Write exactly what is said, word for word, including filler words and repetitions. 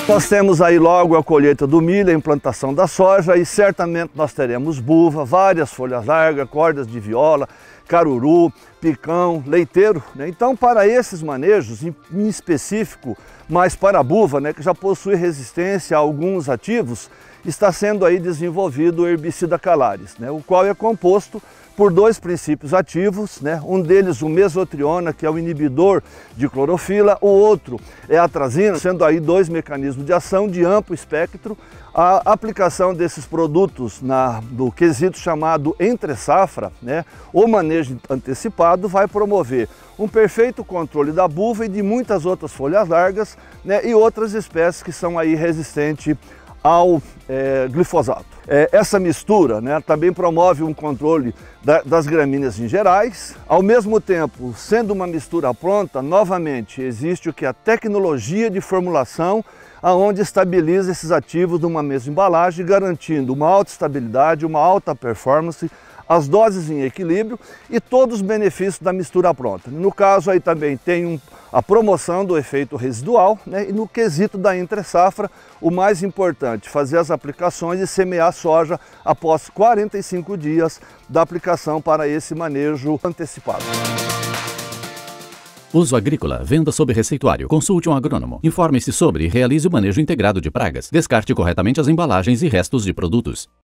Nós temos aí logo a colheita do milho, a implantação da soja e certamente nós teremos buva, várias folhas largas, cordas de viola, caruru, picão, leiteiro, né? Então, para esses manejos, em, em específico, mas para a buva, né, que já possui resistência a alguns ativos, está sendo aí desenvolvido o herbicida Calares, né, o qual é composto por dois princípios ativos, né? Um deles o mesotriona, que é o inibidor de clorofila, o outro é a atrazina, sendo aí dois mecanismos de ação de amplo espectro. A aplicação desses produtos na, do quesito chamado entre-safra, né, o manejo antecipado, vai promover um perfeito controle da buva e de muitas outras folhas largas, né, e outras espécies que são aí resistentes ao é, glifosato. É, essa mistura, né, também promove um controle da, das gramíneas em gerais. Ao mesmo tempo, sendo uma mistura pronta, novamente existe o que é a tecnologia de formulação, aonde estabiliza esses ativos numa mesma embalagem, garantindo uma alta estabilidade, uma alta performance, as doses em equilíbrio e todos os benefícios da mistura pronta. No caso aí também tem um, a promoção do efeito residual, né? E no quesito da entre-safra, o mais importante, fazer as aplicações e semear soja após quarenta e cinco dias da aplicação para esse manejo antecipado. Uso agrícola, venda sob receituário. Consulte um agrônomo. Informe-se sobre e realize o manejo integrado de pragas. Descarte corretamente as embalagens e restos de produtos.